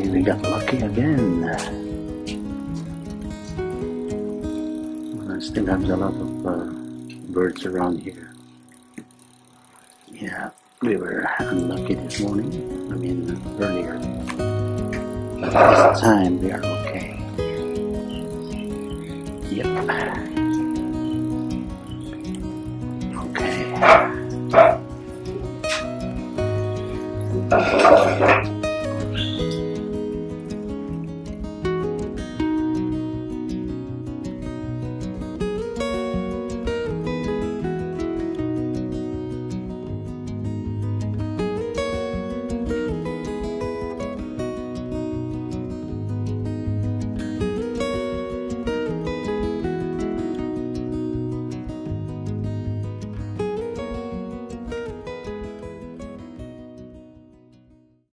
we got lucky again. I still have a lot of birds around here. Yeah, we were unlucky this morning. I mean, earlier. But this time we are okay. Yep. Okay.